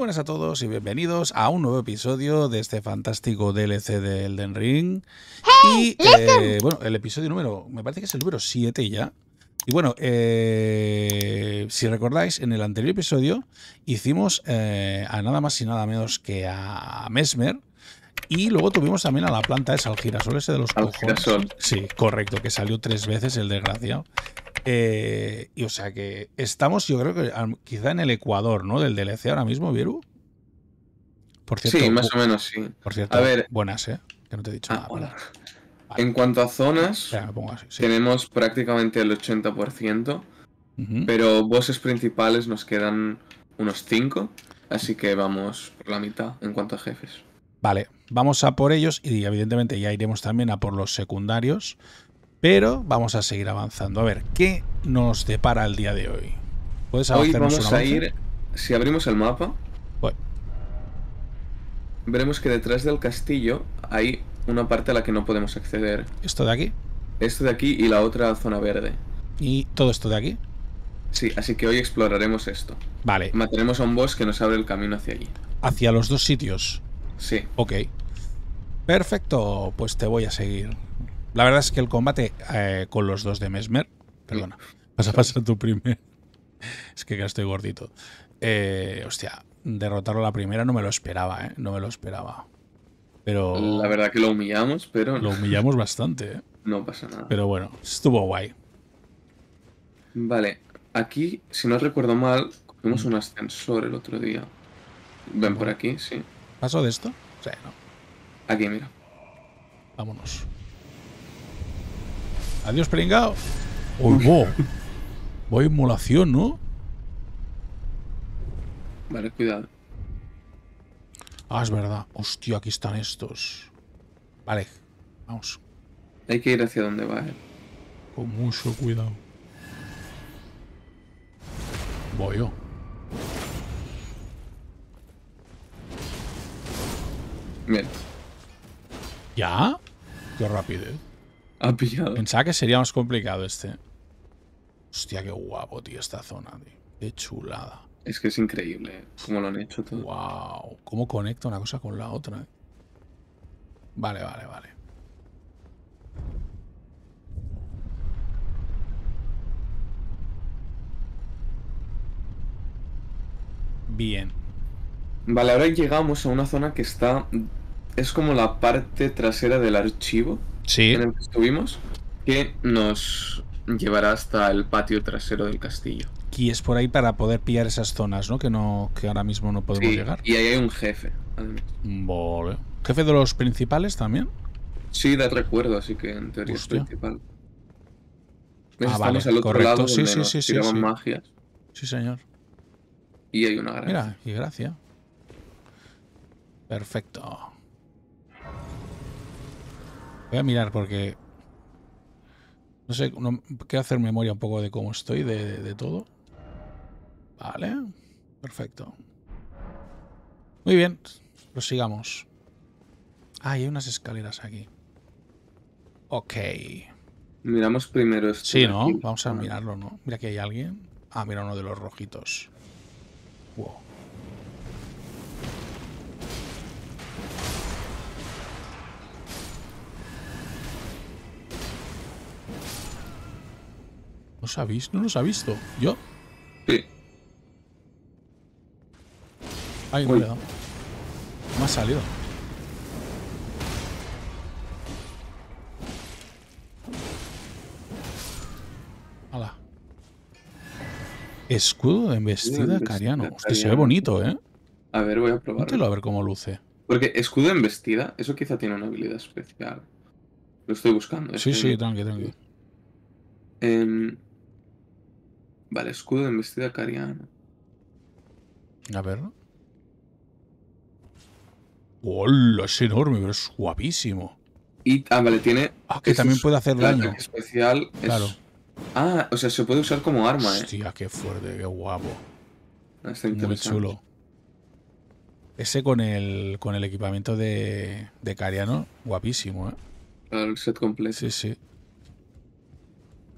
buenas a todos y bienvenidos a un nuevo episodio de este fantástico DLC de Elden Ring. Y bueno, el episodio número, me parece que es el número 7 ya. Y bueno, si recordáis, en el anterior episodio hicimos a nada más y nada menos que a Messmer. Y luego tuvimos también a la planta esa, al girasol ese de los cojones. Girasol. Sí, correcto, que salió 3 veces el desgraciado. Y o sea que estamos, yo creo que quizá en el Ecuador, ¿no? Del DLC ahora mismo, Vieru. Por cierto, Sí, más o menos, sí. Por cierto, a ver, buenas, que no te he dicho nada. hola. Vale. En cuanto a zonas, Espera, me pongo así, sí. tenemos prácticamente el 80%, Uh-huh. pero bosses principales nos quedan unos 5, así que vamos por la mitad en cuanto a jefes. Vale, vamos a por ellos y evidentemente ya iremos también a por los secundarios, pero vamos a seguir avanzando. A ver, ¿qué nos depara el día de hoy? ¿Puedes Hoy hacernos vamos un a avance? ir, si abrimos el mapa, Bueno, veremos que detrás del castillo hay una parte a la que no podemos acceder. esto de aquí Esto de aquí y la otra zona verde. y todo esto de aquí. Sí, así que hoy exploraremos esto. Vale, Mataremos a un boss que nos abre el camino hacia allí. hacia los dos sitios. Sí. Ok. Perfecto, pues te voy a seguir. La verdad es que el combate con los dos de Messmer... Perdona, vas a pasar tu primer... Es que estoy gordito. Hostia, derrotarlo a la primera no me lo esperaba, No me lo esperaba. Pero... La verdad que lo humillamos, pero... Lo humillamos bastante, No pasa nada. Pero bueno, estuvo guay. Vale, aquí, si no recuerdo mal, cogimos un ascensor el otro día. Ven por aquí, sí. ¿Paso de esto? Sí, no. Aquí, mira. Vámonos. Adiós, pringao. ¡Uy, wow! Voy inmolación, ¿no? Vale, cuidado. Ah, es verdad. Hostia, aquí están estos. Vale, vamos. Hay que ir hacia donde va él. Con mucho cuidado. Voy yo. Bien. ¿Ya? Qué rápido, Ha pillado. Pensaba que sería más complicado este. Hostia, qué guapo, tío, esta zona, tío. Qué chulada. Es que es increíble cómo lo han hecho todo. Wow. ¿Cómo conecta una cosa con la otra? Vale, vale, vale. Bien. Vale, ahora llegamos a una zona que está... Es como la parte trasera del archivo Sí. en el que estuvimos, que nos llevará hasta el patio trasero del castillo. Y es por ahí para poder pillar esas zonas, ¿no? Que ahora mismo no podemos Sí, llegar. y ahí hay un jefe, además. Vale. ¿Jefe de los principales también? Sí, da recuerdo, así que en teoría Hostia. es principal. ¿Ves? Ah, Estamos vale, al otro correcto. lado Sí, donde sí, nos sí, sí, tiraban sí. magias. Sí, señor. Y hay una gracia. Mira, y gracia. Perfecto. Voy a mirar porque... No sé, quiero hacer memoria un poco de cómo estoy, de todo. Vale, perfecto. Muy bien, prosigamos. Ah, y hay unas escaleras aquí. Ok. Miramos primero esto. Sí, de ¿no? aquí. Vamos a mirarlo, ¿no? Mira que hay alguien. Ah, mira uno de los rojitos. Wow. ¿No los ha visto? ¿Yo? Sí. Ay, no le he dado. Me ha salido. Hala. Escudo de embestida cariano. Hostia, se ve bonito, ¿eh? A ver, voy a probarlo. Póntelo a ver cómo luce. Porque escudo de embestida, eso quizá tiene una habilidad especial. Lo estoy buscando. Sí, sí, tranqui, tranqui. Vale, escudo de embestida cariano. A ver. ¡Hola! Es enorme, pero es guapísimo. Y, vale, tiene... Ah, que también puede hacer el daño. ataque especial es... Claro. Ah, o sea, se puede usar como arma, Hostia, qué fuerte, qué guapo. Está Muy interesante. chulo. Ese con el equipamiento de Cariano, guapísimo, ¿eh? Claro, el set completo. Sí, sí.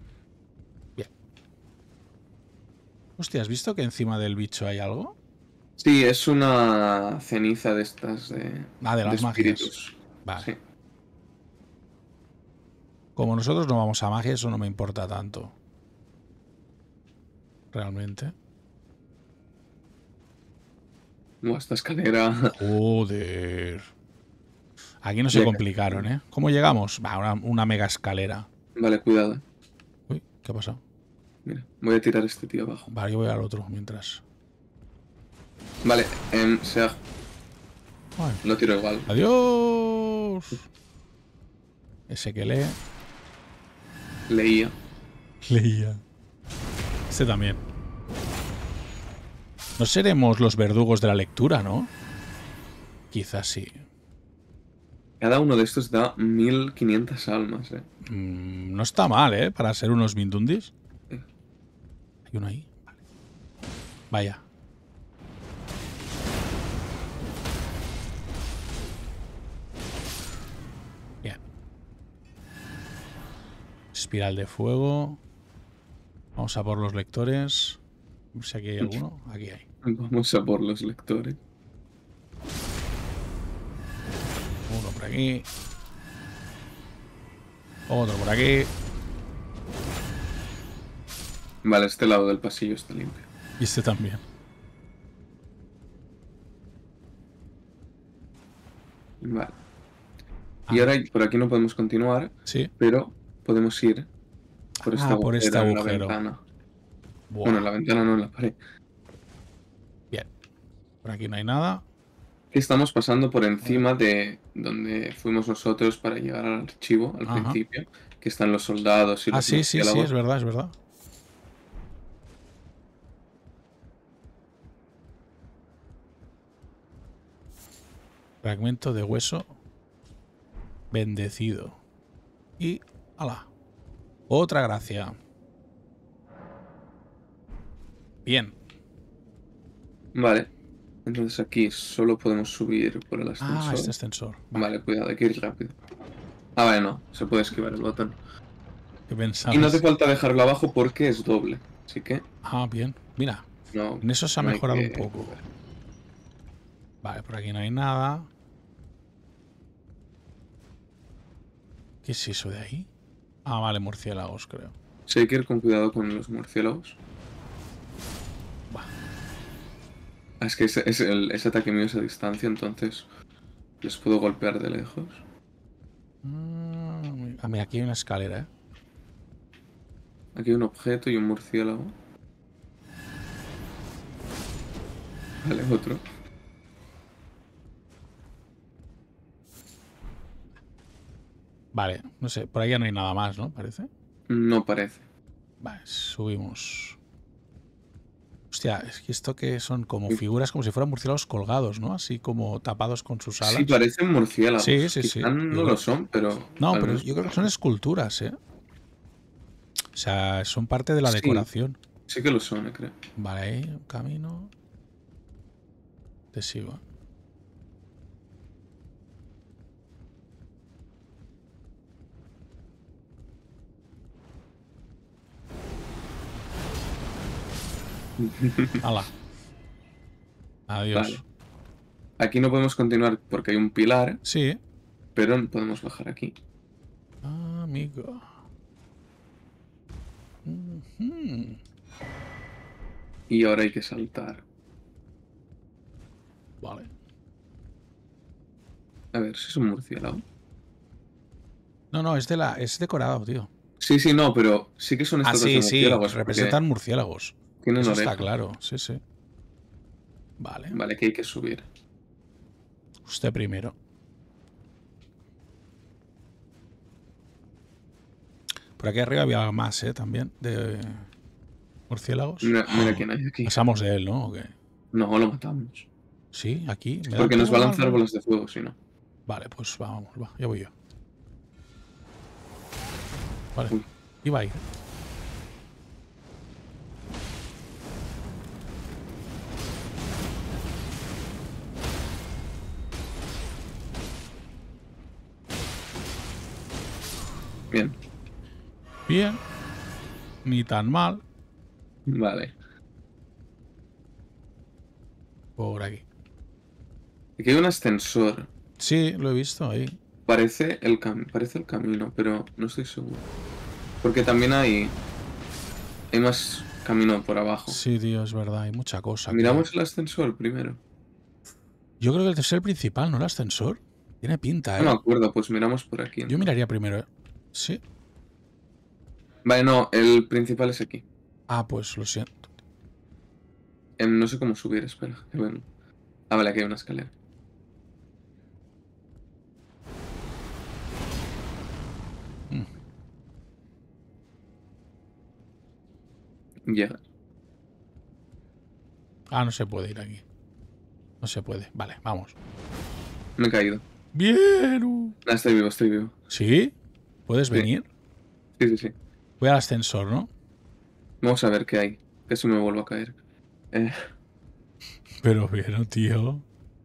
Bien. Hostia, ¿has visto que encima del bicho hay algo? Sí, es una ceniza de estas Ah, de de las magias. espíritus. Vale. Sí. Como nosotros no vamos a magia, eso no me importa tanto. Realmente. Esta escalera. Joder. Aquí no se Ya complicaron, que... ¿eh? ¿Cómo llegamos? Va, una mega escalera. Vale, cuidado. Uy, ¿qué ha pasado? Mira, voy a tirar a este tío abajo. Vale, yo voy al otro mientras. Vale, Ay, lo tiro igual. adiós. Ese que lee. Leía. Leía. Este también. No seremos los verdugos de la lectura, ¿no? Quizás sí. Cada uno de estos da 1500 almas, No está mal, ¿eh? Para ser unos Mindundis. Eh, Hay uno ahí. Vale. Vaya. Bien. Espiral de fuego. Vamos a por los lectores. A ver si aquí hay alguno. Aquí hay. Vamos a por los lectores. Uno por aquí. Otro por aquí. Vale, este lado del pasillo está limpio. Y este también. Vale. Y ahora por aquí no podemos continuar, Sí. pero podemos ir por este Ah, por este agujero en la agujero. ventana. Buah. Bueno, en la ventana no, en la pared. Bien. Por aquí no hay nada. Aquí estamos pasando por encima de donde fuimos nosotros para llegar al archivo al Ajá. principio, que están los soldados y Ah, los sí, sí, sí, murciélagos. es verdad, es verdad. Fragmento de hueso bendecido. Y, ala, otra gracia. Bien. Vale. Entonces aquí solo podemos subir por el Ah, ascensor. este ascensor. Vale. Vale, cuidado, hay que ir rápido. Ah, vale, no. Se puede esquivar el botón. ¿Qué Y no hace pensabas? falta dejarlo abajo porque es doble. Así que Ah, bien. Mira, no, en eso se ha no hay mejorado un que poco. mover. Vale, por aquí no hay nada. ¿Qué es eso de ahí? Ah, vale, murciélagos, creo. Sí, hay que ir con cuidado con los murciélagos. Va. Ah, es que ese ataque mío es a distancia, entonces les puedo golpear de lejos. Ah, mira, aquí hay una escalera, ¿eh? Aquí hay un objeto y un murciélago. Vale, otro. Vale, no sé, por ahí ya no hay nada más, ¿no? Parece. No parece. Vale, subimos. Hostia, es que esto que son como Sí. figuras, como si fueran murciélagos colgados, ¿no? Así como tapados con sus alas. Sí, parecen murciélagos. Sí, sí, sí. Quizá no lo son, pero No, al pero menos yo creo que son esculturas, ¿eh? O sea, son parte de la sí, decoración. sí que lo son, creo. Vale, ahí, un camino. Te sigo. Hala. Adiós. Vale. Aquí no podemos continuar porque hay un pilar, Sí. pero podemos bajar aquí. Amigo. Ujú. Y ahora hay que saltar. Vale. A ver, si es un murciélago. No, no, es decorado, tío. Sí, sí, no, pero sí que son Ah, estatuas sí, de sí. murciélagos. Porque Representan murciélagos. tienen Eso está orejas. claro. Sí, sí. Vale. Vale, que hay que subir. Usted primero. Por aquí arriba había más, ¿eh? También. De murciélagos. Mira quién hay aquí. Pasamos de él, ¿no? ¿O qué? No, lo matamos. Sí, aquí. Me da Porque nos va a igual, lanzar vale. bolas de fuego, si no. Vale, pues vamos, va. Ya voy yo. Vale. Uy. Iba ahí. Bien. Bien. Ni tan mal. Vale. Por aquí. Aquí hay un ascensor. Sí, lo he visto ahí. Parece el camino, pero no estoy seguro. Porque también hay más camino por abajo. Sí, tío, es verdad. Hay mucha cosa aquí. Miramos el ascensor primero. Yo creo que el tercer principal, ¿no? El ascensor. Tiene pinta, No me ¿eh? acuerdo, pues miramos por aquí. Yo Entonces. miraría primero, ¿eh? Sí. Vale, no, el principal es aquí. Ah, pues lo siento. No sé cómo subir, espera. Que ven. Ah, vale, aquí hay una escalera. Llega. Ah, no se puede ir aquí. No se puede. Vale, vamos. Me he caído. Bien. Ah, estoy vivo, estoy vivo. ¿Sí? ¿Puedes Sí, venir? sí. Voy al ascensor, ¿no? Vamos a ver qué hay. Que si me vuelvo a caer. Eh, Pero bien, tío.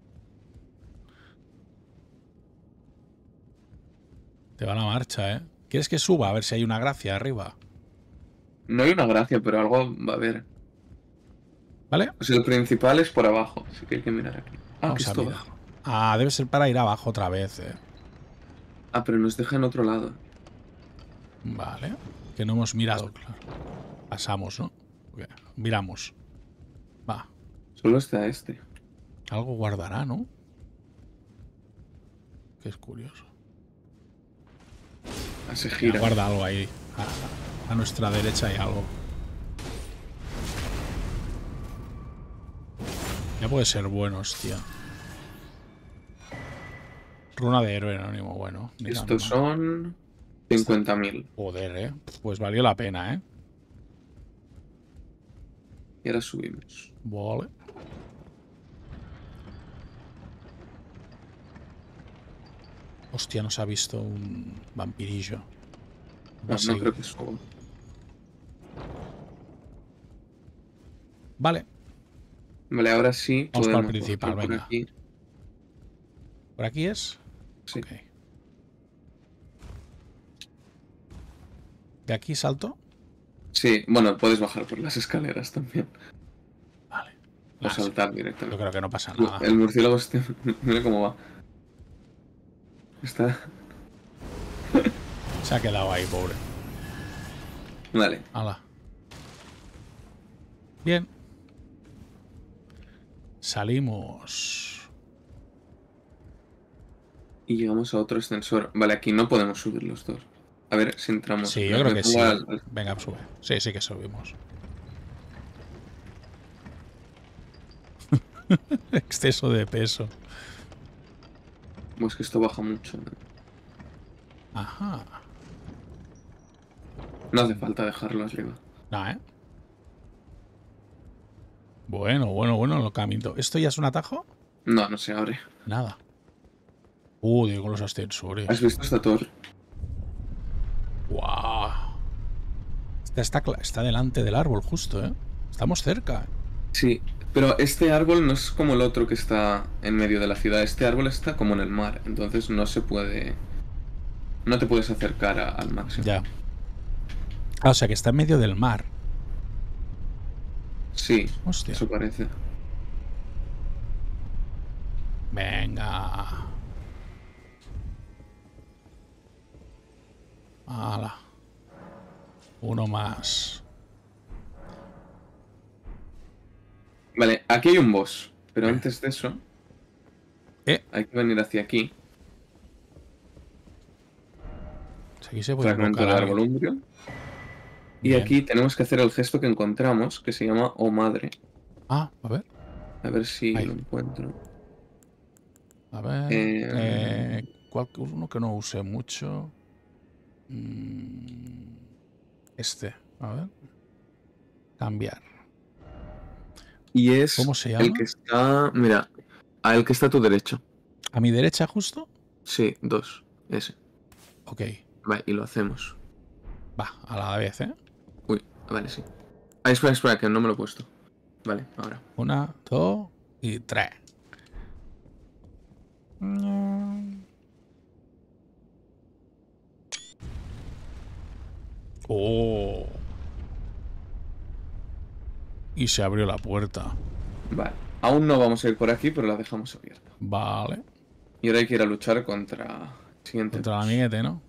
Te va la marcha, ¿eh? ¿Quieres que suba? A ver si hay una gracia arriba. no hay una gracia, pero algo va a haber. ¿Vale? Pues el principal es por abajo, así que hay que mirar aquí. Ah, que Vamos a esto mirar. abajo. Ah, debe ser para ir abajo otra vez, ¿eh? Ah, pero nos deja en otro lado. Vale. Que no hemos mirado, claro. Pasamos, ¿no? Ok, miramos. Va. Solo está este. Algo guardará, ¿no? Que es curioso. Ah, se Ya gira. guarda algo ahí. A nuestra derecha hay algo. Ya puede ser bueno, hostia. Runa de héroe anónimo, bueno. Mira, Estos son 50.000. joder, pues valió la pena, ¿eh? Y ahora subimos. Vale. Hostia, nos ha visto un vampirillo. No, no creo que suba. Vale. Vale, ahora sí Vamos para el podemos principal, bajar por venga. aquí. ¿Por aquí es? Sí. Ok. ¿De aquí salto? Sí, bueno, puedes bajar por las escaleras también. Vale. O Ah, sí. saltar Yo directamente. creo que no pasa nada. El murciélago este, mira cómo va. Está. Se ha quedado ahí, pobre. Vale. Hala. Bien. Salimos. Y llegamos a otro ascensor. Vale, aquí no podemos subir los dos. A ver si entramos. Sí, yo creo que sí. pongo Venga, sube. Sí, sí que subimos. Exceso de peso. Pues que esto baja mucho. Ajá. No hace falta dejarlo arriba. Nah, ¿eh? Bueno, lo camino. ¿Esto ya es un atajo? No, no se abre. Nada. Digo, con los ascensores. ¿Has visto esta torre? ¡Guau! Está delante del árbol, justo, ¿eh? Estamos cerca. Sí, pero este árbol no es como el otro que está en medio de la ciudad. Este árbol está como en el mar, entonces no se puede. No te puedes acercar al máximo. Ya. Ah, o sea que está en medio del mar. Sí, Hostia. eso parece. Venga. Hala. Uno más. Vale, aquí hay un boss, pero antes de eso ¿Eh? hay que venir hacia aquí. Aquí se puede Fragmento invocar de a alguien. arbolumbrio. Y Bien. aquí tenemos que hacer el gesto que encontramos, que se llama Oh Madre. Ah, a ver. A ver si Ahí. lo encuentro. A ver. Uno que no use mucho. Este. A ver. Cambiar. Y es ¿Cómo se llama? el que está. Mira, el que está a tu derecho. ¿A mi derecha justo? Sí, 2. Ese. Ok. Vale, y lo hacemos. Va, a la vez, ¿eh? Uy, vale, sí. Ah, espera, que no me lo he puesto. Vale, ahora. 1, 2 y 3. Oh. Y se abrió la puerta. Vale. Aún no vamos a ir por aquí, pero la dejamos abierta. Vale. Y ahora hay que ir a luchar contra el siguiente. Contra el amiguete, ¿no?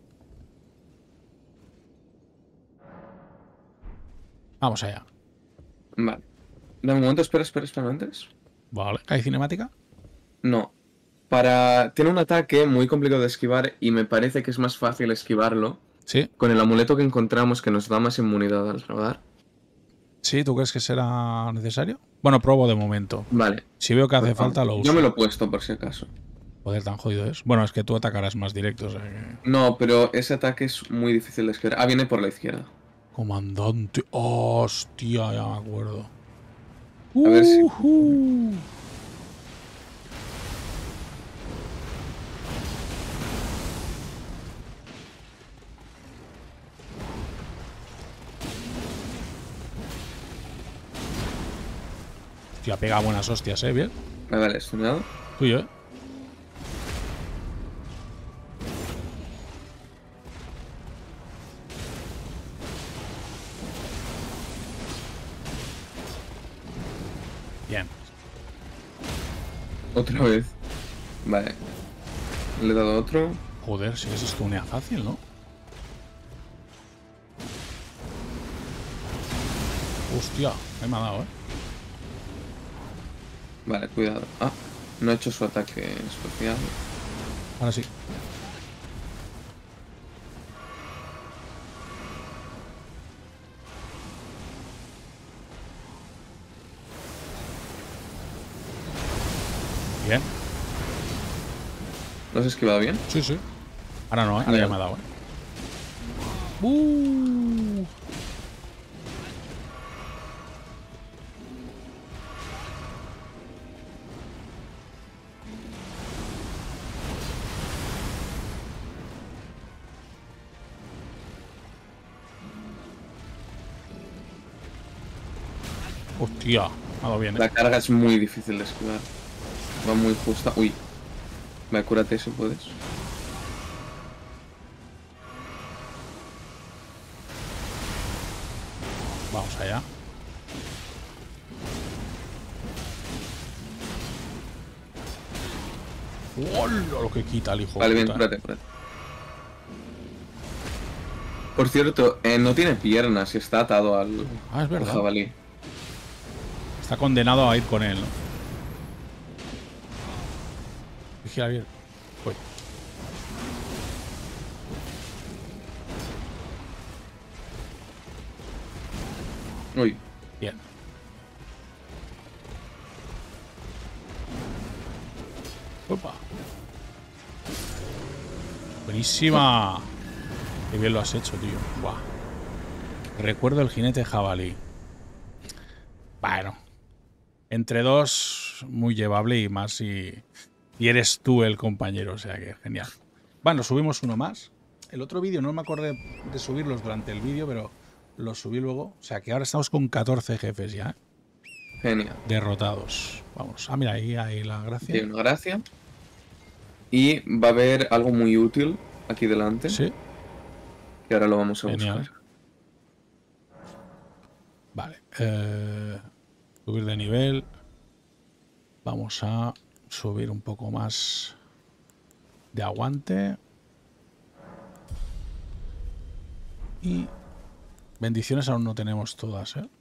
Vamos allá. Vale. Dame un momento, espera antes. Vale. ¿Hay cinemática? No. Tiene un ataque muy complicado de esquivar y me parece que es más fácil esquivarlo Sí. con el amuleto que encontramos que nos da más inmunidad al radar. ¿Sí? ¿Tú crees que será necesario? Bueno, probo de momento. Vale. Si veo que hace Pues falta, lo uso. yo me lo he puesto por si acaso. Joder, tan jodido es. Bueno, es que tú atacarás más directo, o sea que... No, pero ese ataque es muy difícil de esquivar. Ah, viene por la izquierda. Comandante. Hostia, ya me acuerdo. A ver si... Hostia, pega buenas hostias, bien. Vale, estuneado. Tuyo, Bien. Otra vez. Vale. Le he dado otro. Joder, si es estunea fácil, ¿no? Hostia, me ha dado, Vale, cuidado. Ah, no ha hecho su ataque especial. Ahora sí. Bien. ¿Lo has esquivado bien? Sí, sí. Ahora no, ahora ya me ha dado, Hostia, me ha dado bien, La carga es muy difícil de esquivar. Va muy justa. Uy. Vale, cúrate si puedes. Vamos allá. ¡Hola! Lo que quita el hijo. Vale, de bien, puta. cúrate. Por cierto, no tiene piernas y está atado al, Ah, es verdad. al jabalí. Está condenado a ir con él, ¿no? Vigila bien. Uy. Uy. Bien. Opa. Buenísima. Qué bien lo has hecho, tío. Buah. Recuerdo el jinete jabalí. Bueno. Entre dos, muy llevable y más si eres tú el compañero. O sea que genial. Bueno, subimos uno más. El otro vídeo no me acordé de subirlos durante el vídeo, pero los subí luego. O sea que ahora estamos con 14 jefes ya. Genial. Derrotados. Vamos. Ah, mira, ahí hay la gracia. Tiene una gracia. Y va a haber algo muy útil aquí delante. Sí. Que ahora lo vamos a Genial. buscar. Vale. Subir de nivel. Vamos a subir un poco más de aguante. Y bendiciones aún no tenemos todas, ¿eh?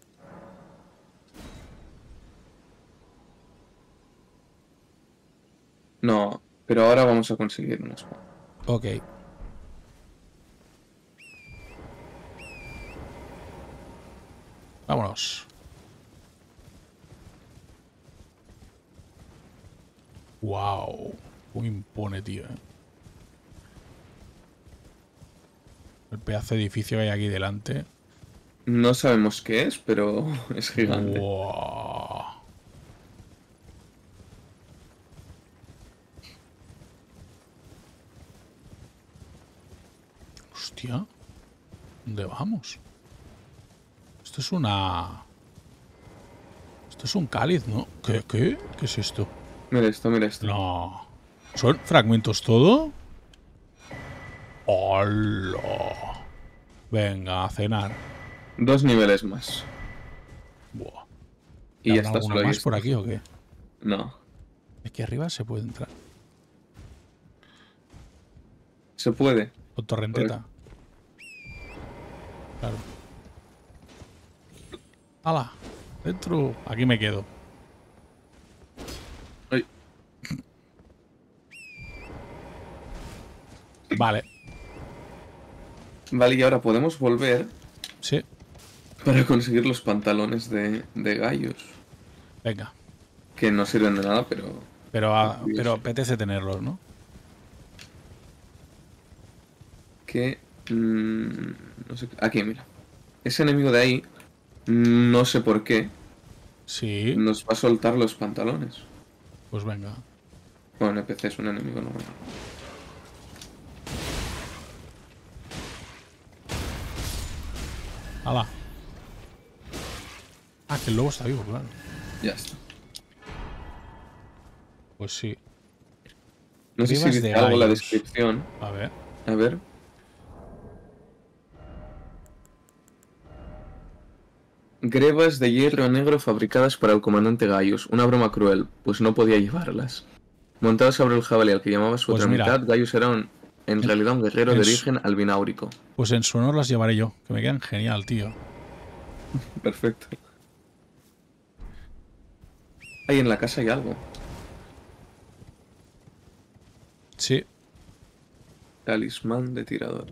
No, pero ahora vamos a conseguir unas cuantas. Ok. Vámonos. Wow. Muy impone, tío, ¿eh? El pedazo de edificio que hay aquí delante. No sabemos qué es, pero es gigante. Wow. Hostia. ¿Dónde vamos? Esto es una... Esto es un cáliz, ¿no? ¿Qué? ¿Qué es esto? Mira esto, mira esto. No. ¿Son fragmentos todo? ¡Hola! Venga, a cenar. 2 niveles más. Buah. Y ya ¿Habrá está, alguno solo hay más esto. por aquí o qué? No. Aquí arriba se puede entrar. Se puede. Con torrenteta. Claro. ¡Hala! Dentro. Aquí me quedo. Ay. Vale. Vale, y ahora podemos volver Sí. para conseguir los pantalones de gallos. Venga. Que no sirven de nada, pero... Pero apetece tenerlos, ¿no? Que... no sé... Aquí, mira. Ese enemigo de ahí, no sé por qué, Sí. nos va a soltar los pantalones. Pues venga. Bueno, NPC es un enemigo normal. ¡Hala! Ah, que el lobo está vivo, claro. Ya está. Pues sí. No sé si Grivas dice de algo en la gallos. descripción. A ver. A ver. Grebas de hierro negro fabricadas para el comandante Gaius. Una broma cruel, pues no podía llevarlas. Montado sobre el jabalí al que llamaba su Pues otra mira. mitad, Gaius era en realidad un guerrero de en su- origen albináurico. Pues en su honor las llevaré yo. Que me quedan genial, tío. Perfecto. Ahí en la casa hay algo. Sí. Talismán de tirador.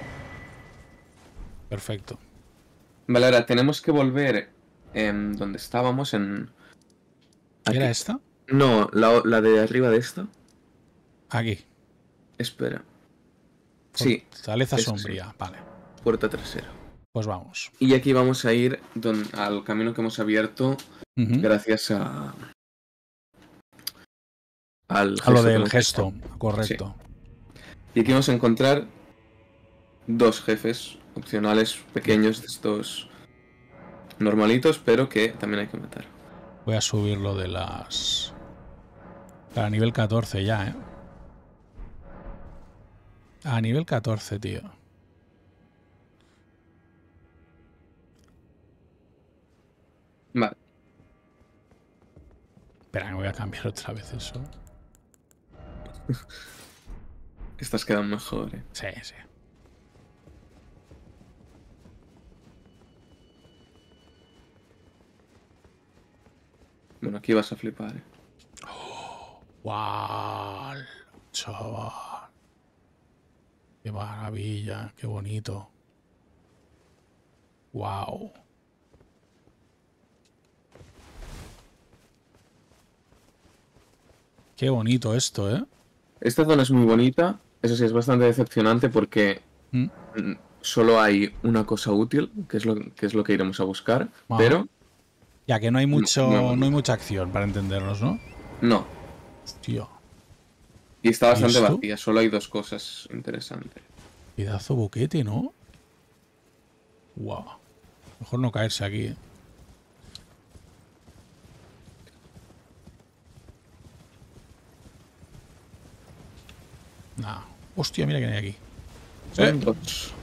Perfecto. Vale, ahora tenemos que volver en donde estábamos en... Aquí. ¿Era esta? No, la de arriba de esta. Aquí. Espera. Sí, Fortaleza eso sí. sombría. Vale. Puerta trasera. Pues vamos. Y aquí vamos a ir al camino que hemos abierto Ujú. gracias a... al A lo gesto que del hemos gesto. hecho. Correcto. Y aquí vamos a encontrar dos jefes opcionales pequeños de estos normalitos, pero que también hay que matar. Voy a subir lo de las... Para nivel 14 ya, ¿eh? A nivel 14, tío. Vale. Espera, que voy a cambiar otra vez eso. Estas quedan mejor, ¿eh? Sí, sí. Bueno, aquí vas a flipar, ¿eh? ¡Wow! Chaval. Qué maravilla, qué bonito. ¡Wow! Qué bonito esto, ¿eh? Esta zona es muy bonita, eso sí, es bastante decepcionante porque ¿Mm? solo hay una cosa útil, que es lo que iremos a buscar, Ajá. pero Ya que no hay mucho, no. no hay mucha acción para entendernos, ¿no? no. Hostia, Y está bastante esto? vacía, solo hay dos cosas interesantes. pedazo boquete, ¿no? Wow. Mejor no caerse aquí, ¿eh? Nah. Hostia, mira que hay aquí. Son dos.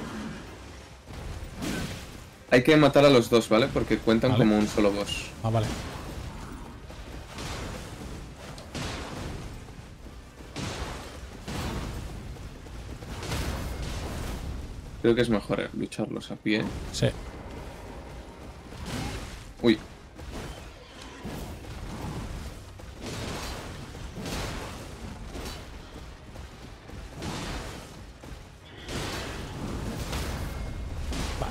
Hay que matar a los dos, ¿vale? Porque cuentan Vale. como un solo boss. Ah, vale. Creo que es mejor lucharlos a pie. Sí. Uy. Vale.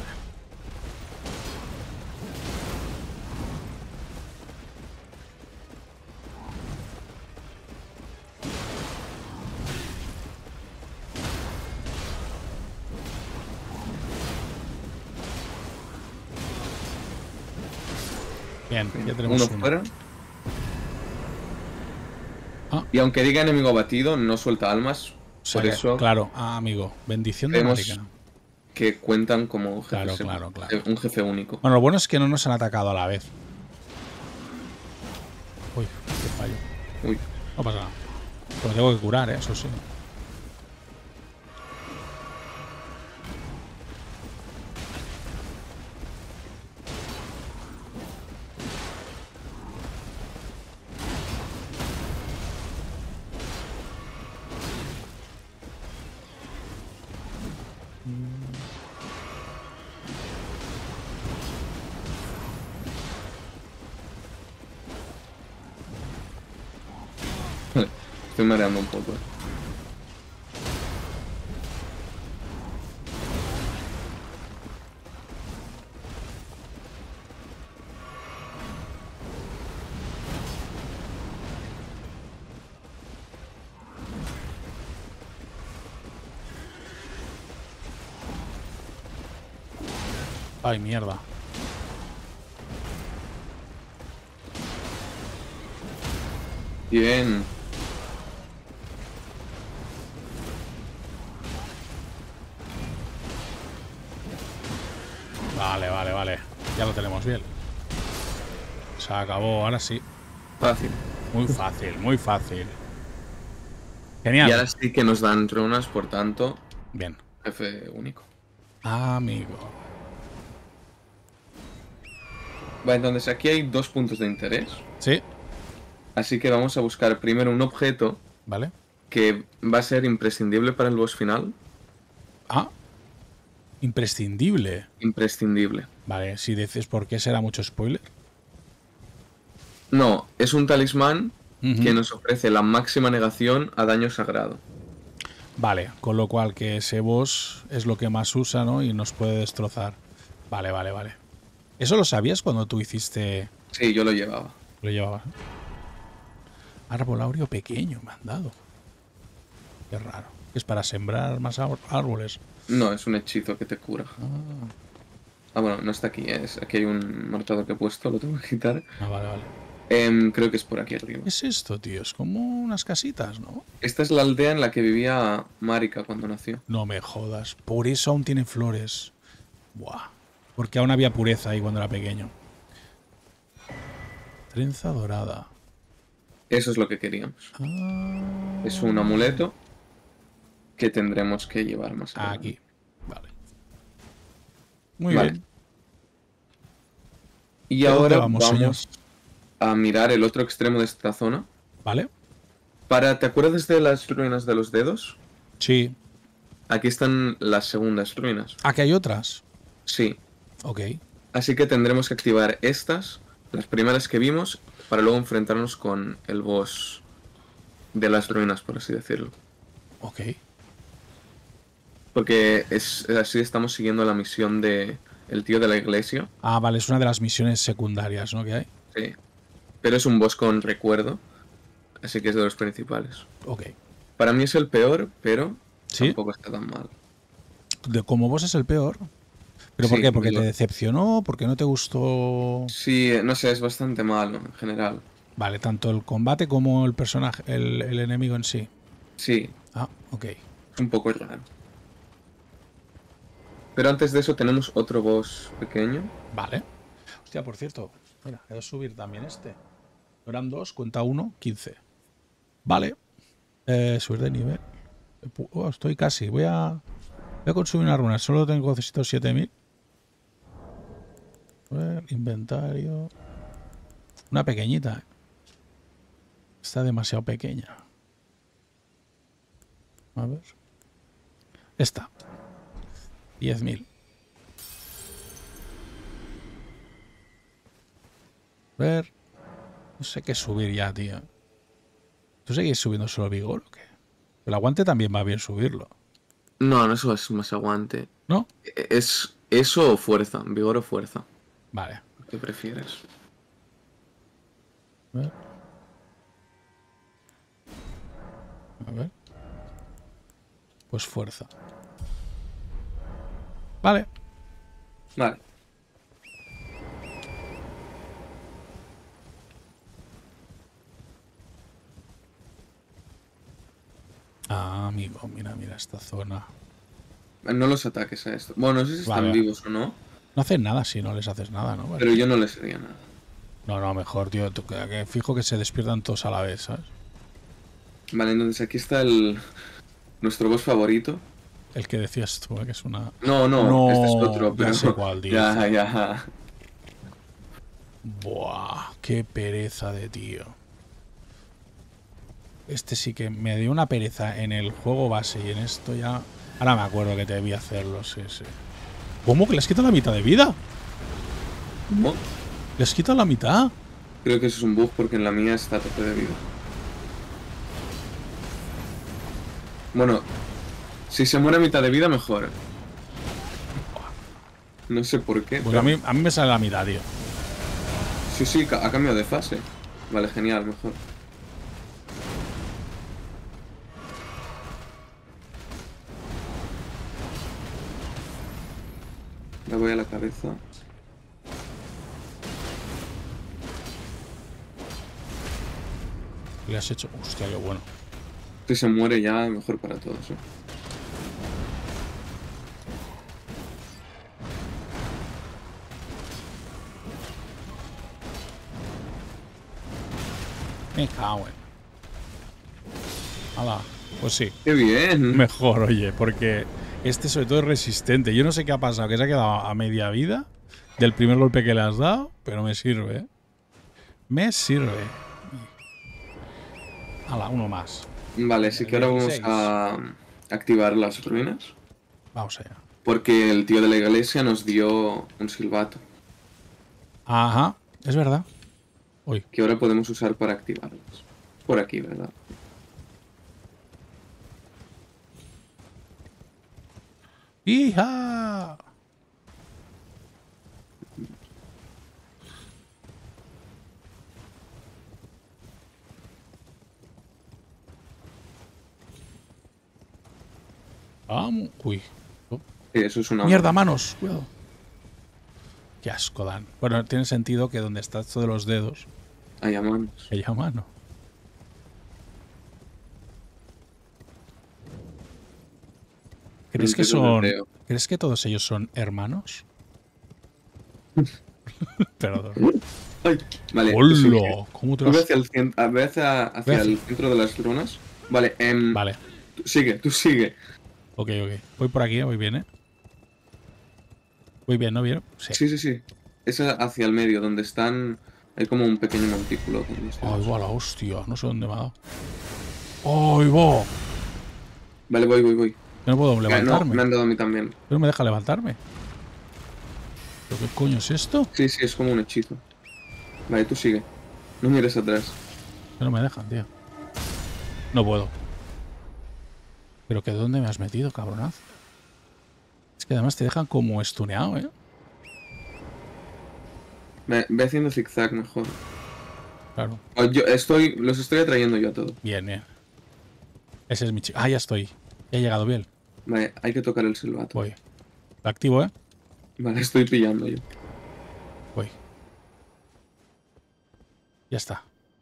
Bien, ya tenemos Uno uno. fuera. Ah. Y aunque diga enemigo abatido, no suelta almas. O sea Por que, eso claro, amigo. Bendición de Vemos- marica. que cuentan como Claro, jefe, claro, claro. un jefe único. Bueno, lo bueno es que no nos han atacado a la vez. Uy, qué fallo. Uy. No pasa nada. Pero tengo que curar, ¿eh? Eso sí. Estoy mareando un poco. Ay, mierda. Bien. Vale, vale, vale. Ya lo tenemos bien. Se acabó, ahora sí. Fácil. Muy fácil, muy fácil. Genial. Y ahora sí que nos dan runas, por tanto, Bien. jefe único. Amigo. Vale, entonces aquí hay 2 puntos de interés. Sí, Así que vamos a buscar primero un objeto vale. que va a ser imprescindible para el boss final. Ah, imprescindible. Imprescindible. Vale, si dices por qué será mucho spoiler. No, es un talismán Ujú. que nos ofrece la máxima negación a daño sagrado. Vale, con lo cual que ese boss es lo que más usa, ¿no? Y nos puede destrozar. Vale, vale, vale. ¿Eso lo sabías cuando tú hiciste... Sí, yo lo llevaba. lo llevabas? Árbol áureo pequeño me han dado. Qué raro. Es para sembrar más árboles. No, es un hechizo que te cura. Ah, Ah, bueno, no está aquí. Aquí hay un marcador que he puesto, lo tengo que quitar. vale, vale. Creo que es por aquí arriba. ¿Qué es esto, tío? Es como unas casitas, ¿no? Esta es la aldea en la que vivía Marika cuando nació. No me jodas. Por eso aún tiene flores. Buah. Porque aún había pureza ahí cuando era pequeño. Trenza dorada. Eso es lo que queríamos. Ah, Es un amuleto que tendremos que llevar más adelante. aquí. Vale. Muy Vale. bien. Y ¿De dónde ahora vamos, señor? a mirar el otro extremo de esta zona. ¿Vale? ¿Te acuerdas de las ruinas de los dedos? Sí. Aquí están las segundas ruinas. ¿Aquí hay otras? Sí. Ok. Así que tendremos que activar estas, las primeras que vimos, para luego enfrentarnos con el boss de las ruinas, por así decirlo. Ok. Porque así estamos siguiendo la misión de el tío de la iglesia. Ah, vale. Es una de las misiones secundarias, ¿no? Que hay. Sí. Pero es un boss con recuerdo, así que es de los principales. Ok. Para mí es el peor, pero ¿Sí? tampoco está tan mal. Como vos es el peor. ¿Pero por Sí, qué? ¿Porque te digo- decepcionó? ¿Porque no te gustó? Sí, no sé, es bastante malo en general. Vale, tanto el combate como el personaje, el enemigo en sí. Sí, Ah, ok. es un poco raro. Pero antes de eso tenemos otro boss pequeño. Vale. Hostia, por cierto. Mira, he de subir también este. No eran 2, cuenta 1, 15. Vale. Subir de nivel. Oh, estoy casi. Voy a consumir una runa. Solo necesito 7000. A ver, inventario. Una pequeñita. Está demasiado pequeña. A ver. Esta. 10.000. A ver. No sé qué subir ya, tío. ¿Tú seguís subiendo solo vigor o qué? El aguante también va bien subirlo. No, no, eso es más aguante. ¿No? Es eso o fuerza, vigor o fuerza. Vale. ¿Qué prefieres? A ver. A ver. Pues fuerza. Vale. Vale. Ah, amigo, mira, mira esta zona. No los ataques a esto. Bueno, no sé si están Vale. vivos o no, No hacen nada si no les haces nada, ¿no? Vale. pero yo no les haría nada. No, no, mejor, tío. Que fijo que se despiertan todos a la vez, ¿sabes? Vale, entonces aquí está nuestro boss favorito. El que decías tú, que es una... No, no, No, este es otro, ya pero sé cuál dices. ya, ya. Buah, qué pereza de tío. Este sí que me dio una pereza en el juego base y en esto ya Ahora me acuerdo que te debía hacerlo, sí, sí. ¿Cómo? ¿Que le has quitado la mitad de vida? ¿Cómo? ¿Le has quitado la mitad? Creo que eso es un bug porque en la mía está a tope de vida. Bueno, si se muere a mitad de vida, mejor. No sé por qué. Pues pero... a mí me sale la mitad, tío. Sí, sí, ha cambiado de fase. Vale, genial, mejor. Le voy a la cabeza. Le has hecho... Hostia, qué bueno. Si se muere ya, mejor para todos, ¿eh? Me cago en... Hala, pues sí. ¡Qué bien! Mejor, oye, porque este sobre todo es resistente. Yo no sé qué ha pasado, que se ha quedado a media vida del primer golpe que le has dado, pero me sirve, ¿eh? Me sirve. Hala, uno más. Vale, sí que ahora vamos a activar las ruinas. Vamos allá. Porque el tío de la iglesia nos dio un silbato. Ajá, es verdad. Uy. Que ahora podemos usar para activarlas. Por aquí, ¿verdad? ¡Hija! Vamos. Uy. Oh. Sí, eso es una... ¡Mierda, manos! Cuidado. Qué asco dan. Bueno, tiene sentido que donde está esto de los dedos Hay manos. haya mano. ¿Crees que son... ¿Crees que todos ellos son hermanos? Perdón. Ay, vale. ¡Hola! ¿Cómo te Tú ve vas? hacia el centro de las runas. Vale, Vale. tú sigue. Ok, ok. Voy por aquí, voy bien, ¿eh? Voy bien, ¿no vieron? Sí. Sí, sí, sí. Es hacia el medio, donde están... Hay como un pequeño montículo. ¡Ay, va la hostia! No sé dónde me ha dado. ¡Ay, va! Vale, voy. Yo no puedo levantarme. No, me han dado a mí también. No me deja levantarme. ¿Pero qué coño es esto? Sí, sí, es como un hechizo. Vale, tú sigue. No mires atrás. No me dejan, tío. No puedo. ¿Pero que dónde me has metido, cabronazo? Es que además te dejan como estuneado, ¿eh? Ve haciendo zigzag mejor. Claro. Los estoy atrayendo yo a todos. Bien, bien. Ese es mi chico. Ah, ya estoy. Ya he llegado bien. Vale, hay que tocar el silbato. Voy. Lo activo, ¿eh? Vale, estoy pillando yo. Voy. Ya está.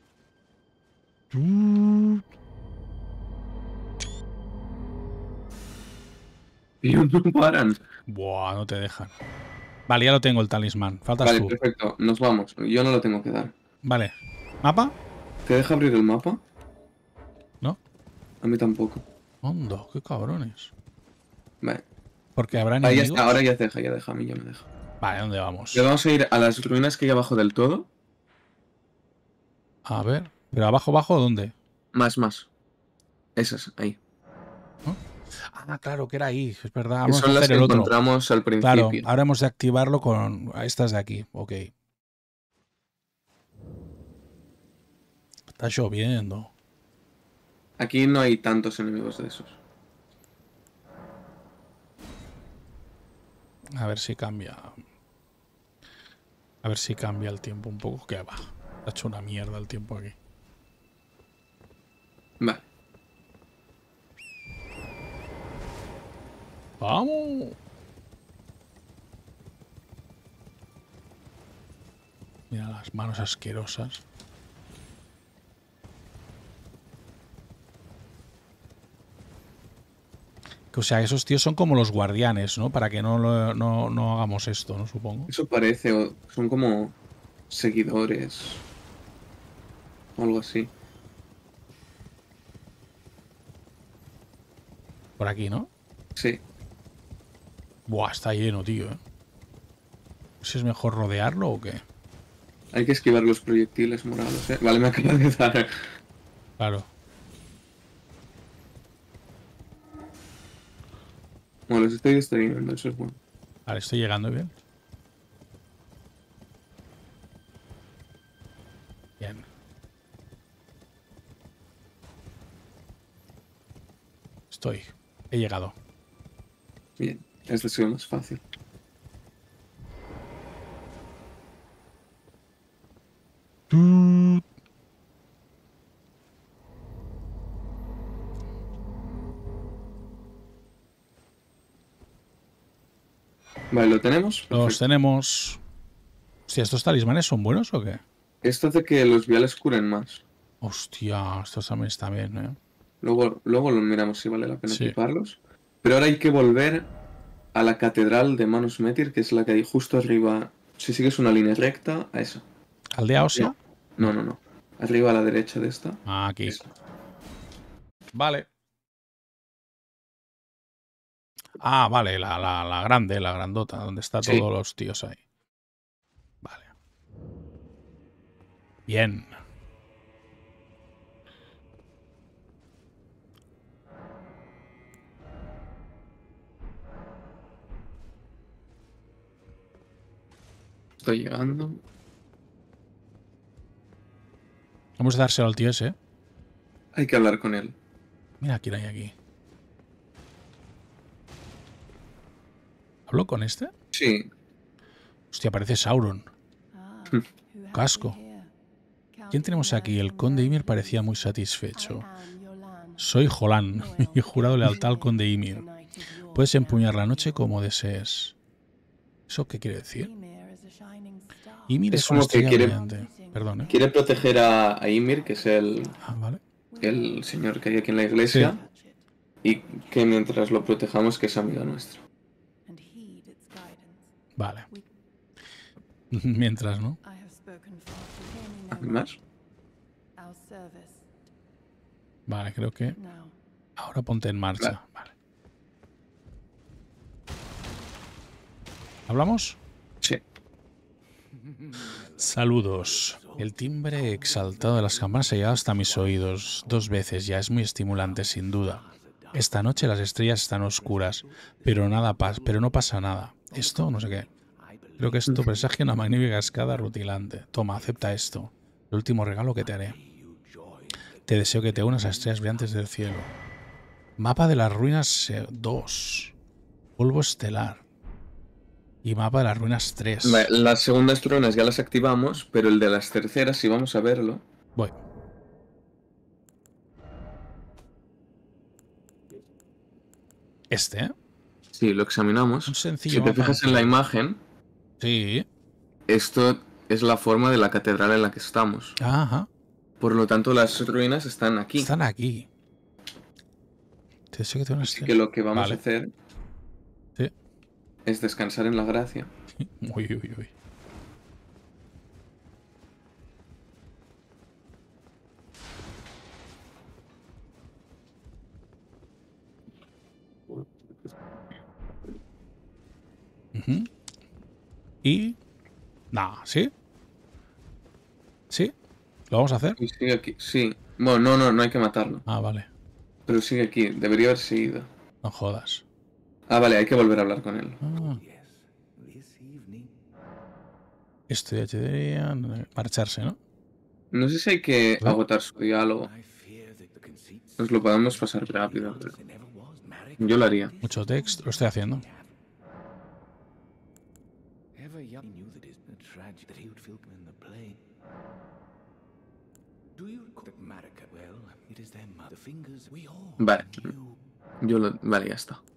Tío, no paran. Buah, no te dejan. Vale, ya lo tengo el talismán. Faltas Vale, tú. perfecto. Nos vamos. Yo no lo tengo que dar. Vale. ¿Mapa? ¿Te deja abrir el mapa? ¿No? A mí tampoco. Hondo, qué cabrones. Vale. Porque habrá Ahí enemigos. está, ahora ya deja, a mí ya me deja. Vale, ¿dónde vamos? Le vamos a ir a las ruinas que hay abajo del todo. A ver. ¿Pero abajo, abajo, dónde? Más. Esas, ahí. ¿No? Ah, claro, que era ahí. Es verdad. Que Vamos a son las hacer que el otro. encontramos al Claro, principio. ahora hemos de activarlo con estas de aquí. Ok. Está lloviendo. Aquí no hay tantos enemigos de esos. A ver si cambia. A ver si cambia el tiempo un poco. Que va. Ha hecho una mierda el tiempo aquí. Vale. ¡Vamos! Mira las manos asquerosas. O sea, esos tíos son como los guardianes, ¿no? Para que no hagamos esto, ¿no? Supongo. Eso parece, son como seguidores. O algo así. Por aquí, ¿no? Sí. Buah, está lleno, tío, ¿eh? ¿Si es mejor rodearlo o qué? Hay que esquivar los proyectiles morados, ¿eh? Vale, me acaba de dar. Claro. Bueno, los estoy distrayendo, eso es bueno. Vale, estoy llegando bien. Bien. He llegado. Bien, este ha sido más fácil. Vale, ¿lo tenemos? Los Perfecto. tenemos. Hostia, ¿estos talismanes son buenos o qué? Esto hace que los viales curen más. Hostia, estos también están bien, ¿eh? Luego lo miramos si vale la pena Sí. equiparlos. Pero ahora hay que volver a la catedral de Manus Metir, que es la que hay justo arriba. Si sigues una línea recta, a esa. ¿Aldea ósea? No. Arriba a la derecha de esta. Ah, aquí. Esa. Vale. Ah, vale, la grande, la grandota, donde está Sí. todos los tíos ahí. Vale. Bien. Estoy llegando. Vamos a dárselo al tío ese. Hay que hablar con él. Mira quién hay aquí. ¿Hablo con este? Sí. Hostia, parece Sauron. Casco. ¿Quién tenemos aquí? El conde Ymir parecía muy satisfecho. Soy Jolan y he jurado lealtad al conde Ymir. Puedes empuñar la noche como desees. ¿Eso qué quiere decir? Ymir Es es una como que estrella quiere- brillante. Perdón, ¿eh? Quiere proteger a Ymir, que es el Vale. señor que hay aquí en la iglesia. Y que mientras lo protejamos, que es amigo nuestro. Vale. Mientras, ¿no? ¿Hay más? Vale, creo que ahora ponte en marcha. Vale. ¿Hablamos? Sí. Saludos. El timbre exaltado de las campanas ha llegado hasta mis oídos 2 veces ya. Es muy estimulante, sin duda. Esta noche las estrellas están oscuras, pero no pasa nada. Esto, no sé qué. Creo que esto presagia una magnífica cascada rutilante. Toma, acepta esto. El último regalo que te haré. Te deseo que te unas a estrellas brillantes del cielo. Mapa de las ruinas 2. Polvo estelar. Y mapa de las ruinas 3. Vale, las segundas runas ya las activamos, pero el de las terceras, si vamos a verlo. Voy. Este, ¿eh? Sí, lo examinamos. Un sencillo Si te mapa fijas en la antiguo. imagen, Sí. esto es la forma de la catedral en la que estamos. Ajá. Por lo tanto, las ruinas están aquí. Están aquí. Te deseo que te unas Así que lo que vamos Vale. a hacer Sí. es descansar en la gracia. Uy. Ujú. Y... Nah, ¿sí? ¿Sí? ¿Lo vamos a hacer? Y sigue aquí. Sí. Bueno, no hay que matarlo. Ah, vale. Pero sigue aquí. Debería haber seguido. No jodas. Ah, vale, hay que volver a hablar con él. Ah. Esto ya te debería marcharse, ¿no? No sé si hay que ¿Ve? agotar su diálogo. Nos lo podemos pasar rápido. Pero yo lo haría. Mucho texto. Lo estoy haciendo. Vale. Vale, ya está.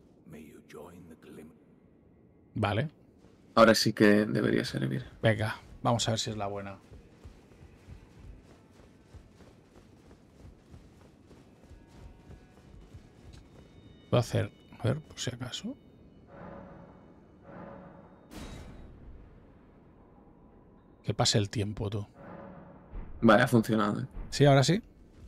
Vale. Ahora sí que debería servir. Venga. Vamos a ver si es la buena. Puedo hacer... A ver, por si acaso. Que pase el tiempo, tú. Vale, ha funcionado. ¿Sí? ¿Ahora sí?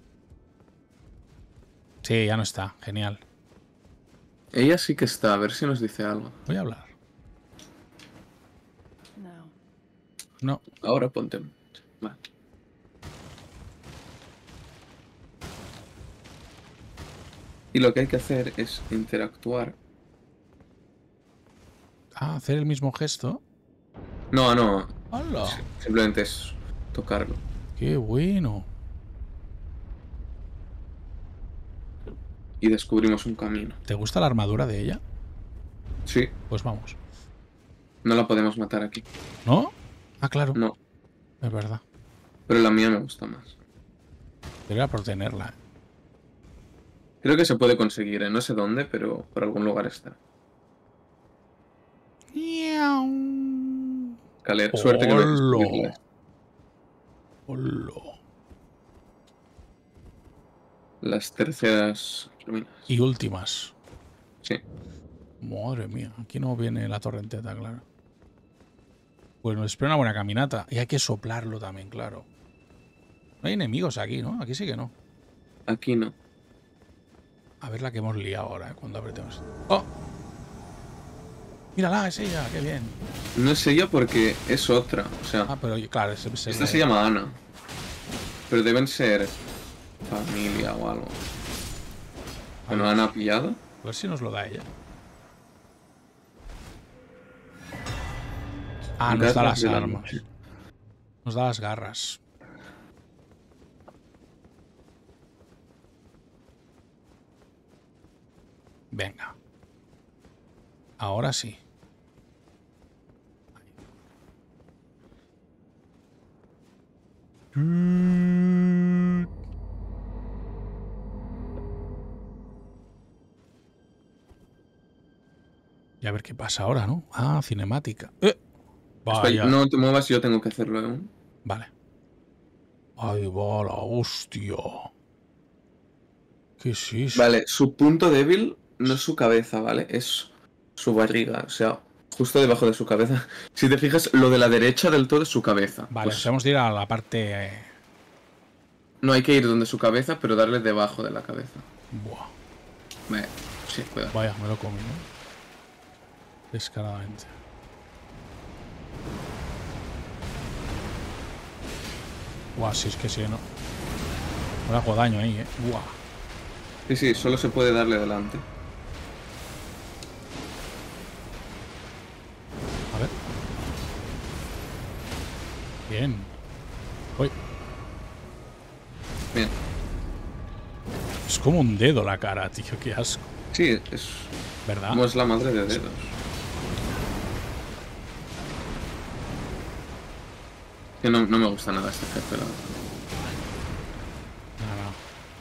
Sí, ya no está. Genial. Ella sí que está. A ver si nos dice algo. Voy a hablar. No. Ahora ponte. Vale. Y lo que hay que hacer es interactuar Ah, hacer el mismo gesto. No, no. ¡Hala! Simplemente es tocarlo. ¡Qué bueno! Y descubrimos un camino. ¿Te gusta la armadura de ella? Sí, Pues vamos. no la podemos matar aquí. ¿No? Ah, claro. No, Es verdad. pero la mía me gusta más. Debería por tenerla. Creo que se puede conseguir, ¿eh? No sé dónde, pero por algún lugar está. Suerte que no hay que subirla. ¡Holo! Las terceras ruinas. Y últimas. Sí. Madre mía, aquí no viene la torrenteta, claro. Pues nos espera una buena caminata. Y hay que soplarlo también, claro. No hay enemigos aquí, ¿no? Aquí sí que no. Aquí no. A ver la que hemos liado ahora, cuando apretemos. ¡Oh! Mírala, es ella, qué bien. No es ella porque es otra. O sea, Ah, pero claro, esta se llama Ana. Pero deben ser familia o algo. Bueno, Ana ha pillado. A ver si nos lo da ella. Ah, nos da las armas. Nos da las garras. Venga. Ahora sí. Y a ver qué pasa ahora, ¿no? Ah, cinemática. Vaya. No te muevas, yo tengo que hacerlo, ¿eh? Vale. Ahí va la hostia. ¿Qué es eso? Vale, su punto débil no es su cabeza, ¿vale? Es su barriga, o sea, justo debajo de su cabeza. Si te fijas, lo de la derecha del todo es su cabeza. Vale, Pues vamos a ir a la parte... no hay que ir donde su cabeza, pero darle debajo de la cabeza. Buah. Vale, sí, cuidado. Vaya, me lo comí, ¿no? Descaradamente. Buah, si es que sí, ¿no? No le hago daño ahí, ¿eh? Buah. Sí, sí, solo se puede darle delante. A ver. Bien. Uy. Bien. Es como un dedo la cara, tío. Qué asco. Sí, es ¿Verdad? como es la madre de dedos. Que no me gusta nada este jefe, la verdad. No.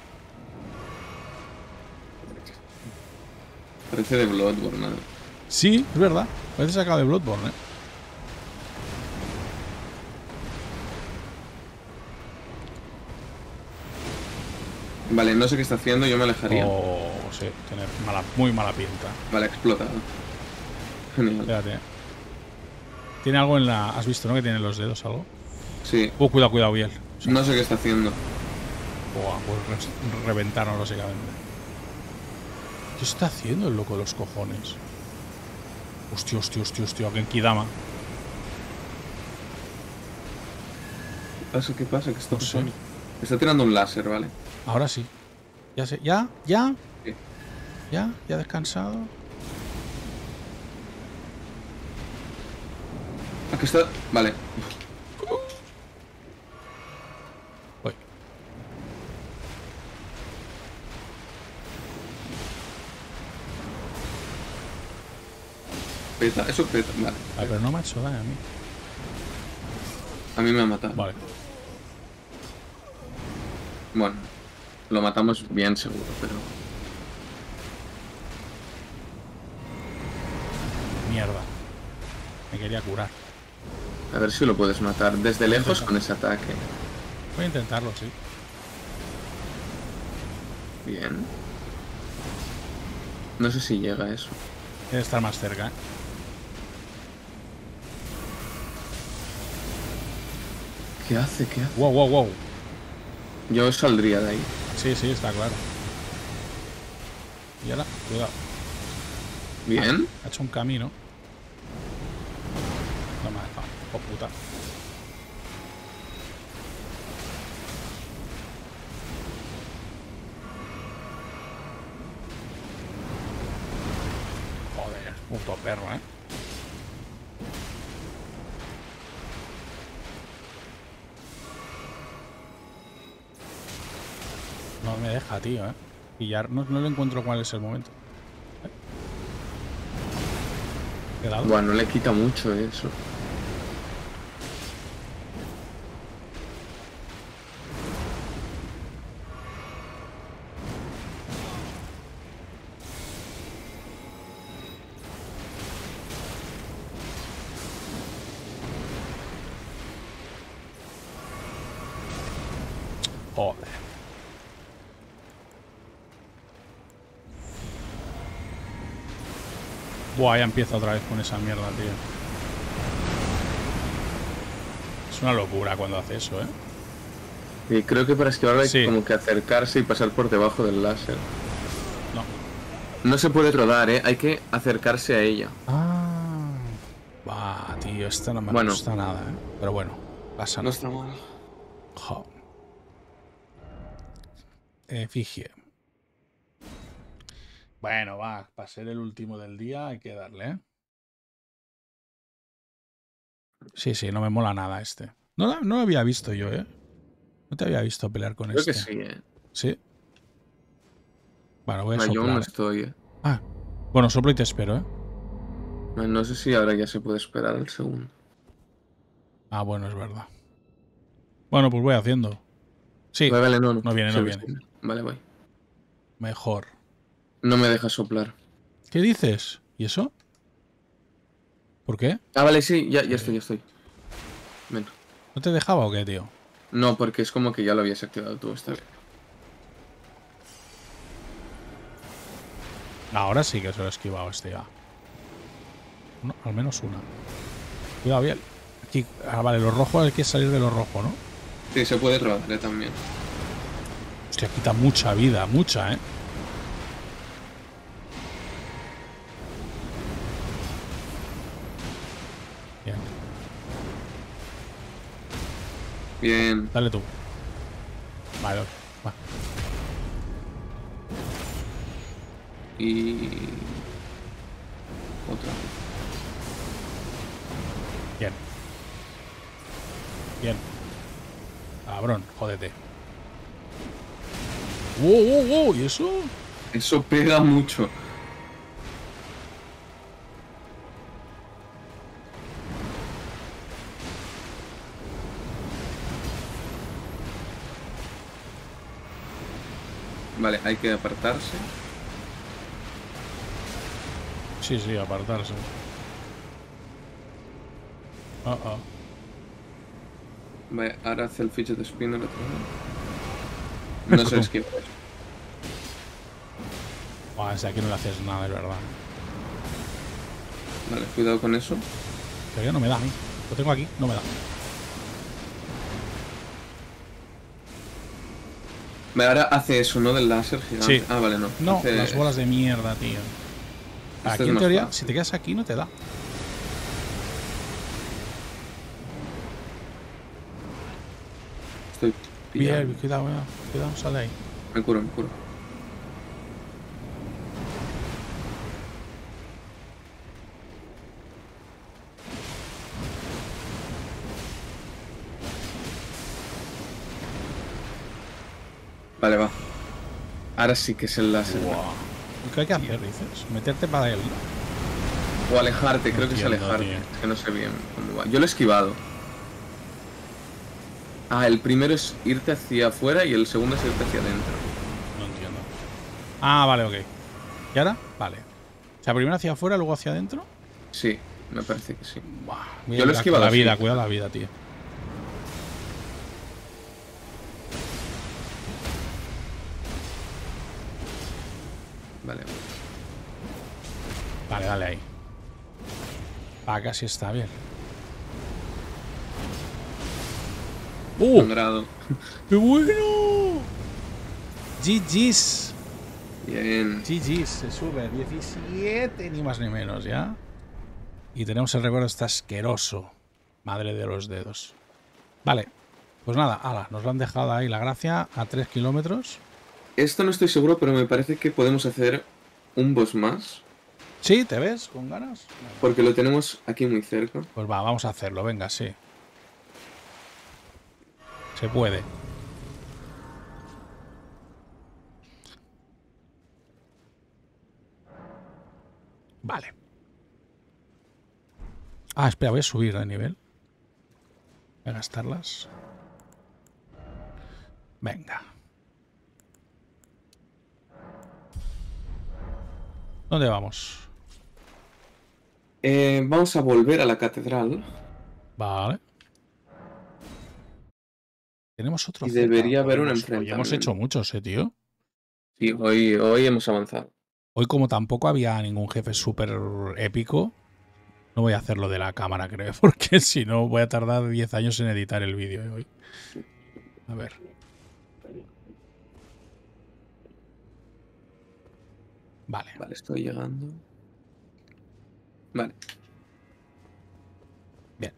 Parece de Bloodborne, ¿no? Sí, es verdad. Parece sacado de Bloodborne, ¿eh? Vale, no sé qué está haciendo, yo me alejaría. Oh, sí. Tiene muy mala pinta. Vale, explotado. Genial. Espérate. Tiene algo en la... ¿Has visto, no? Que tiene los dedos algo. Sí. Cuidado, cuidado, Biel. Sí. No sé qué está haciendo. Buah, pues reventaron básicamente. ¿Qué está haciendo el loco de los cojones? Hostia, Genkidama. ¿Qué pasa? ¿Qué está No sé. pasando? Está tirando un láser, ¿vale? Ahora sí. Ya sé. ¿Ya? Sí. ¿Ya ha descansado? Aquí está... Vale. Voy. Peta, eso peta. Vale. Ah, pero no me ha hecho daño a mí. A mí me ha matado. Vale. Bueno. Lo matamos bien seguro, pero... Mierda. Me quería curar. A ver si lo puedes matar desde lejos con ese ataque. Voy a intentarlo, sí. Bien. No sé si llega a eso. Debe estar más cerca, ¿eh? ¿Qué hace? ¿Qué hace? Wow. Yo saldría de ahí. Sí, está claro. Y ahora, cuidado. Bien. Ha hecho un camino. No me ha dejado. Oh, puta. Joder, puto perro, ¿eh? me deja, tío, pillar. No le encuentro cuál es el momento. ¿Qué dado? Bueno, no le quita mucho eso. Joder. Buah, ya empieza otra vez con esa mierda, tío. Es una locura cuando hace eso, Y creo que para esquivarlo hay Sí. como que acercarse y pasar por debajo del láser. No. No se puede rodar, hay que acercarse a ella. Ah. Va, tío, esta no me Bueno. gusta nada, Pero bueno, pasa No nada. está mal. Jo. Efigie. Bueno, va, para ser el último del día hay que darle, Sí, sí, no me mola nada este. No lo había visto yo, No te había visto pelear con Creo este. que sí, ¿Sí? Bueno, voy a No, yo aún no soplar. estoy, Ah, bueno, soplo y te espero, No sé si ahora ya se puede esperar el segundo. Ah, bueno, es verdad. Bueno, pues voy haciendo. Sí, Vale, no. no viene, Sí, no viene. sí. Vale, voy. Mejor. No me deja soplar. ¿Qué dices? ¿Y eso? ¿Por qué? Ah, vale, sí, ya estoy. Ven. ¿No te dejaba o qué, tío? No, porque es como que ya lo habías activado tú esta vez. Ahora sí que se lo he esquivado este ya. No, al menos una. Cuidado bien. Aquí, vale, los rojos hay que salir de los rojos, ¿no? Sí, se puede rodar también. Hostia, quita mucha vida, mucha, Bien. Bien. Dale tú. Vale, va. Y... otra. Bien. Bien. Cabrón, jódete. ¡Wow! ¿Y eso? Eso pega mucho. Vale, hay que apartarse. Sí, apartarse. Vale, ahora hace el fidget spinner otra vez. No se esquiva eso. Buah, desde aquí no le haces nada, es verdad. Vale, cuidado con eso. Pero ya no me da a mí. Lo tengo aquí, no me da. Vale, ahora hace eso, ¿no? Del láser gigante. Sí. Ah, vale, no. No, Hace... las bolas de mierda, tío. Esto Aquí es en más teoría, fácil. si te quedas aquí no te da. Estoy pillado. Bien, cuidado, sale ahí. Me curo. Vale, va. Ahora sí que es el láser. Wow. ¿Qué hay que hacer, dices? Meterte para él. O alejarte, creo que es entiendo, alejarte. tío. Es que no sé bien cómo va. Yo lo he esquivado. Ah, el primero es irte hacia afuera y el segundo es irte hacia adentro. No entiendo. Ah, vale, ok. ¿Y ahora? Vale. O sea, primero hacia afuera, luego hacia adentro. Sí, me parece que sí. Buah, Yo lo he esquivado la vida, así. cuida la vida, tío. Vale. Vale, dale ahí. Ah, casi está bien. Sangrado. ¡Qué bueno! GG's. Bien. GG's, se sube 17, ni más ni menos, ¿ya? Y tenemos el recuerdo este asqueroso. Madre de los dedos. Vale, pues nada, ala, nos lo han dejado ahí la gracia a 3 kilómetros. Esto no estoy seguro, pero me parece que podemos hacer un boss más. ¿Sí? ¿Te ves? ¿Con ganas? Porque lo tenemos aquí muy cerca. Pues va, vamos a hacerlo, venga, sí. Se puede. Vale. Ah, espera, voy a subir de nivel. Voy a gastarlas. Venga. ¿Dónde vamos? Vamos a volver a la catedral. Vale. Tenemos otro. Y debería haber un Hoy enfrentamiento. hemos hecho muchos, tío. Sí, hoy hemos avanzado. Hoy, como tampoco había ningún jefe súper épico, no voy a hacerlo de la cámara, creo, porque si no voy a tardar 10 años en editar el vídeo de hoy. A ver. Vale. Vale, estoy llegando. Vale. Bien.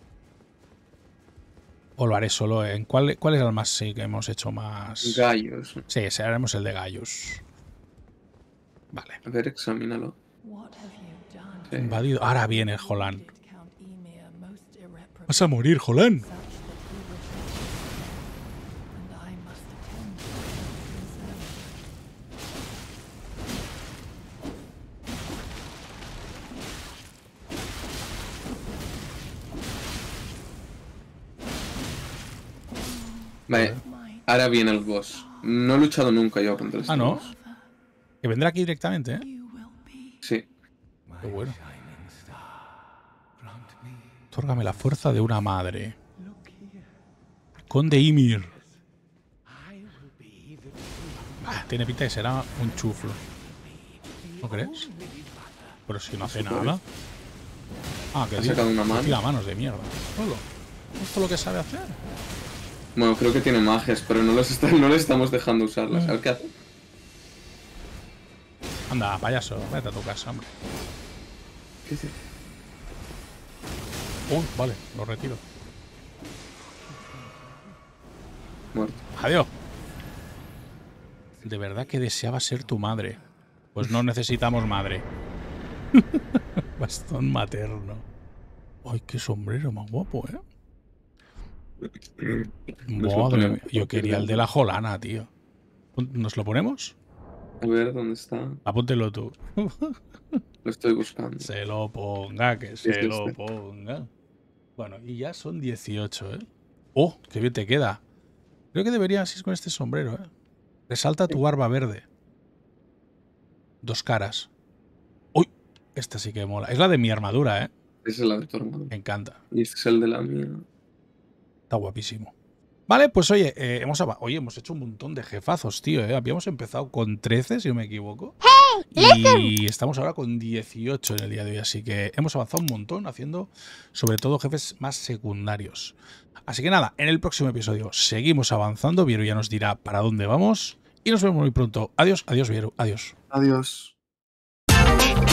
O lo haré solo en... ¿Cuál es el más sí que hemos hecho más? Gallos. Sí, ese haremos el de Gaius. Vale. A ver, examínalo. Sí. Invadido. Ahora viene Jolan. Vas a morir, Jolan. Vale, ahora viene el boss. No he luchado nunca yo contra este ¿no? boss. Que vendrá aquí directamente, ¿eh? Sí. Qué bueno. Otórgame la fuerza de una madre. Conde Ymir. Tiene pinta de que será un chuflo. ¿No crees? Pero si no hace nada. Ah, que Ha sacado una mano. tira manos de mierda. Solo. ¿Esto es lo que sabe hacer? Bueno, creo que tiene magias, pero no les estamos dejando usarlas. A ver qué hace. Anda, payaso, vete a tu casa, hombre. ¿Qué dice? Vale, lo retiro. Muerto. Adiós. De verdad que deseaba ser tu madre. Pues no necesitamos madre. Bastón materno. Ay, qué sombrero más guapo, ¿eh? Madre mía. Yo quería el de la Jolana, tío. ¿Nos lo ponemos? A ver, ¿dónde está? Apúntelo tú. Lo estoy buscando. Se lo ponga, que se Sí, lo sí. ponga. Bueno, y ya son 18, ¿eh? ¡Oh, qué bien te queda! Creo que deberías ir con este sombrero, ¿eh? Resalta tu barba verde. 2 caras. ¡Uy! Esta sí que mola. Es la de mi armadura, ¿eh? Esa es la de tu hermano. Me encanta. Y este es el de la mía. Está guapísimo. Vale, pues oye, hemos hecho un montón de jefazos, tío, ¿eh? Habíamos empezado con 13, si no me equivoco. Y estamos ahora con 18 en el día de hoy, así que hemos avanzado un montón haciendo sobre todo jefes más secundarios. Así que nada, en el próximo episodio seguimos avanzando. Vieru ya nos dirá para dónde vamos y nos vemos muy pronto. Adiós, adiós, Vieru, adiós. Adiós.